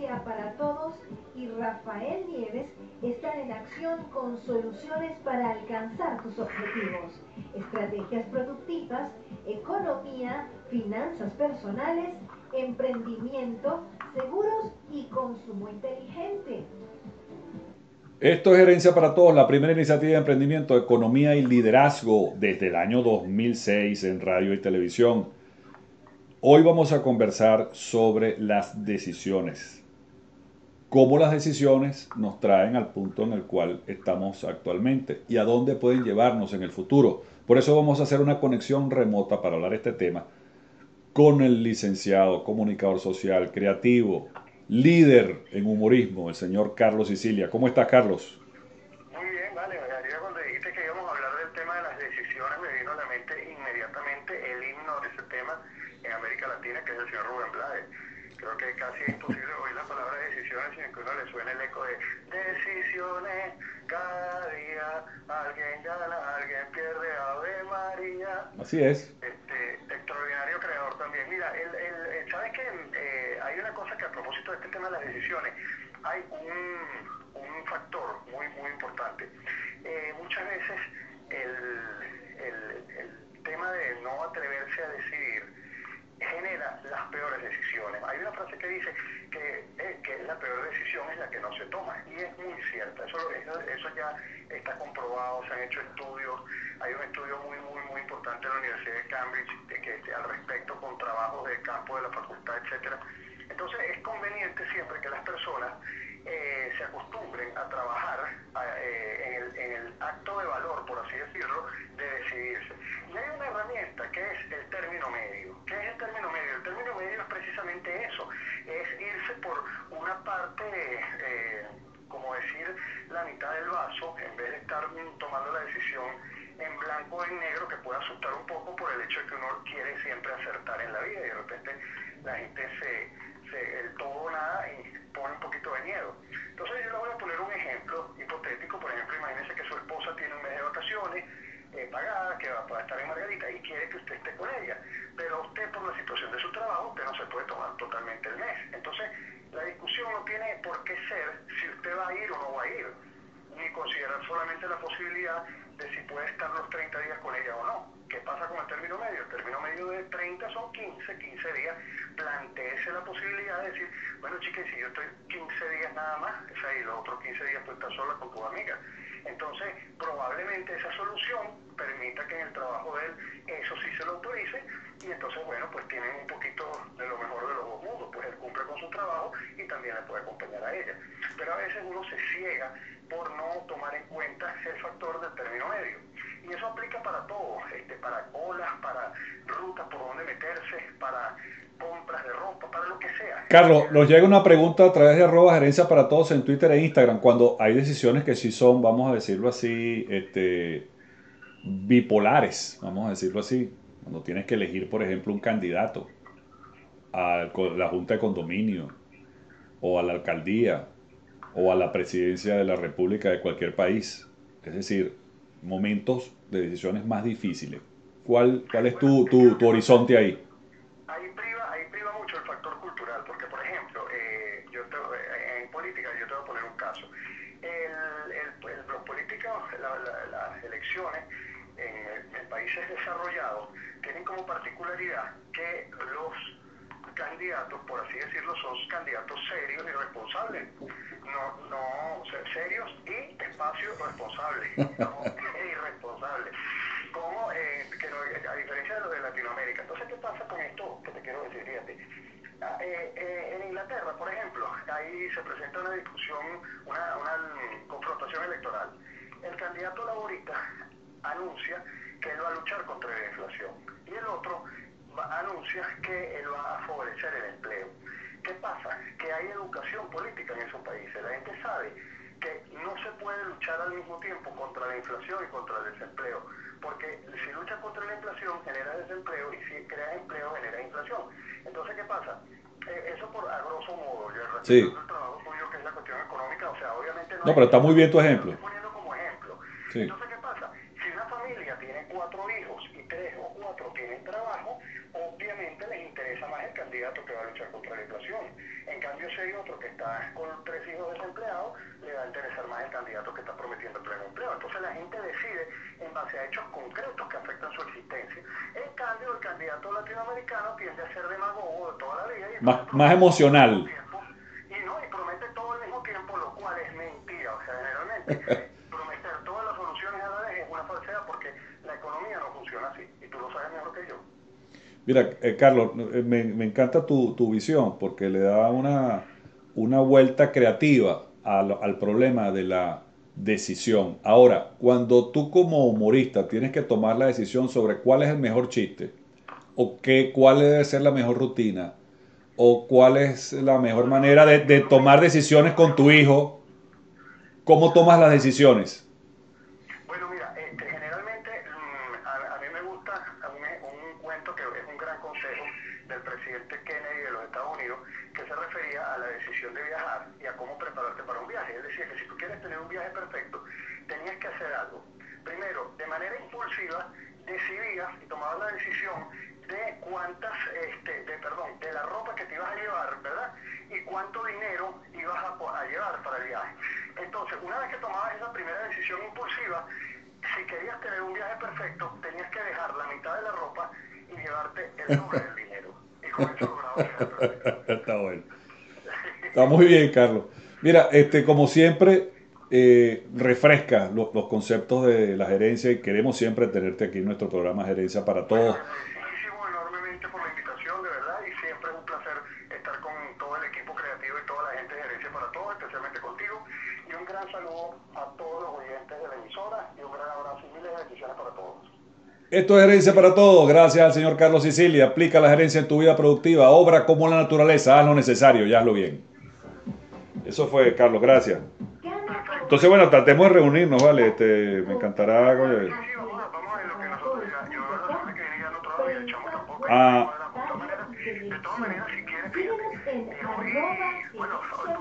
Herencia para Todos y Rafael Nieves están en acción con soluciones para alcanzar tus objetivos, estrategias productivas, economía, finanzas personales, emprendimiento, seguros y consumo inteligente. Esto es Herencia para Todos, la primera iniciativa de emprendimiento, economía y liderazgo desde el año 2006 en radio y televisión. Hoy vamos a conversar sobre las decisiones, cómo las decisiones nos traen al punto en el cual estamos actualmente y a dónde pueden llevarnos en el futuro. Por eso vamos a hacer una conexión remota para hablar de este tema con el licenciado, comunicador social, creativo, líder en humorismo, el señor Carlos Sicilia. ¿Cómo estás, Carlos? Muy bien, vale. Ayer cuando dijiste que íbamos a hablar del tema de las decisiones, me vino a la mente inmediatamente el himno de ese tema en América Latina, que es el señor Rubén Blades. Creo que casi es imposible oír la palabra decisiones sin que uno le suene el eco de decisiones. Cada día alguien gana, alguien pierde, Ave María. Así es. Extraordinario creador también. Mira, sabes que hay una cosa que a propósito de este tema de las decisiones, hay un factor muy importante. Muchas veces el tema de no atreverse a decidir genera las peores decisiones. Hay una frase que dice que la peor decisión es la que no se toma, y es muy cierta. Eso ya está comprobado, se han hecho estudios. Hay un estudio muy importante en la Universidad de Cambridge al respecto, con trabajos de campo de la facultad, etcétera. Entonces es conveniente siempre que las personas se acostumbren a trabajar en el acto de valor, por así decirlo, de decidirse. Y hay una herramienta que es el término medio. ¿Qué es el término medio? El término medio es precisamente eso, es irse por una parte, como decir, la mitad del vaso, en vez de estar tomando la decisión en blanco o en negro, que puede asustar un poco por el hecho de que uno quiere siempre acertar en la vida, y de repente la gente el todo o nada, y pone un poquito de miedo. Entonces yo le voy a poner un ejemplo hipotético. Por ejemplo, imagínese que su esposa tiene un mes de vacaciones pagada, que va a estar en Margarita, y quiere que usted esté con ella, pero usted, por la situación de su trabajo, usted no se puede tomar totalmente el mes. Entonces la discusión no tiene por qué ser si usted va a ir o no va a ir, ni considerar solamente la posibilidad de si puede estar los 30 días con ella o no. ¿Qué pasa con el término medio? El término medio de 30 son 15 días. Plantéese la posibilidad de decir, bueno, chica, si yo estoy 15 días nada más, o sea, y los otros 15 días tú estás sola con tu amiga. Entonces, probablemente esa solución permita que en el trabajo de él eso sí se lo autorice, y entonces, bueno, pues tienen un poquito de lo mejor de los dos mundos. Pues él cumple con su trabajo y también le puede acompañar a ella. Pero a veces uno se ciega por no tomar en cuenta el factor del término medio. Y eso aplica para todo, para colas, para rutas por donde meterse, para compras de ropa, para lo que sea. Carlos, nos llega una pregunta a través de @Herencia para Todos en Twitter e Instagram, cuando hay decisiones que sí son, vamos a decirlo así, bipolares, vamos a decirlo así, cuando tienes que elegir, por ejemplo, un candidato a la Junta de Condominio, o a la alcaldía, o a la presidencia de la República de cualquier país. Es decir, momentos de decisiones más difíciles. ¿Cuál es Bueno, tu horizonte ahí? ahí priva mucho el factor cultural, porque, por ejemplo, en política yo te voy a poner un caso. Los políticos, las elecciones en países desarrollados tienen como particularidad que los candidatos, por así decirlo, son candidatos serios y responsables. No, serios y espacio responsables, no irresponsables. Como, a diferencia de los de Latinoamérica. Entonces, ¿qué pasa con esto que te quiero decir? Fíjate. En Inglaterra, por ejemplo, ahí se presenta una discusión, una confrontación electoral. El candidato laborista anuncia que él va a luchar contra la inflación, y el otro anuncia que él va a favorecer el empleo. ¿Qué pasa? Que hay educación política en esos países. La gente sabe que no se puede luchar al mismo tiempo contra la inflación y contra el desempleo, porque si luchas contra la inflación genera desempleo, y si creas empleo genera inflación. Entonces, ¿qué pasa? Eso por a grosso modo, yo Sí. respetando el trabajo tuyo, que es la cuestión económica, o sea, obviamente no No, es pero está muy bien exactamente tu así, te lo ejemplo. estoy poniendo como ejemplo. Sí. Entonces, ¿qué pasa? Si una familia tiene 4 hijos y 3 o 4 tienen trabajo, obviamente les interesa más el candidato que va a luchar contra la inflación. En cambio, si hay otro que está con 3 hijos desempleados, le va a interesar más el candidato que está prometiendo pleno empleo. Entonces la gente decide en base a hechos concretos que afectan su existencia. En cambio, el candidato latinoamericano tiende a ser demagogo de toda la vida y más emocional. Y promete todo al mismo tiempo, lo cual es mentira. O sea, generalmente prometer todas las soluciones a la vez es una falsedad porque la economía no funciona así. Y tú lo sabes mejor que yo. Mira, Carlos, me encanta tu visión porque le da una vuelta creativa al problema de la decisión. Ahora, cuando tú como humorista tienes que tomar la decisión sobre cuál es el mejor chiste, o cuál debe ser la mejor rutina, o cuál es la mejor manera de tomar decisiones con tu hijo, ¿cómo tomas las decisiones? Bueno, mira, generalmente a mí me gusta un cuento que es un gran consejo del presidente Kennedy de los Estados Unidos, que se refería a la decisión de viajar y a cómo prepararte para un viaje. Él decía que si tú quieres tener un viaje perfecto, tenías que hacer algo. Primero, de manera impulsiva, decidías y tomabas la decisión de de la ropa que te ibas a llevar, ¿verdad? Y cuánto dinero ibas a llevar para el viaje. Entonces, una vez que tomabas esa primera decisión impulsiva, si querías tener un viaje perfecto, tenías que dejar la mitad de la ropa y llevarte el doble del dinero. Y con eso lograbas el viaje perfecto. Está bueno. Está muy bien, Carlos. Mira, como siempre, refresca los conceptos de la gerencia y queremos siempre tenerte aquí en nuestro programa Gerencia para Todos. Agradecidísimo enormemente por la invitación, de verdad, y siempre es un placer estar con todo el equipo creativo y toda la gente de Gerencia para Todos, especialmente contigo. Y un gran saludo a todos los oyentes de la emisora y un gran abrazo y miles de bendiciones para todos. Esto es Gerencia para Todos. Gracias al señor Carlos Sicilia. Aplica la gerencia en tu vida productiva. Obra como la naturaleza. Haz lo necesario y hazlo bien. Eso fue, Carlos. Gracias. Entonces, bueno, tratemos de reunirnos, ¿vale? Me encantará. Vamos a ver lo que nosotros yo la semana que viene ya no trabajo y el chamo tampoco. De todas maneras, si quieres, fíjate. Bueno,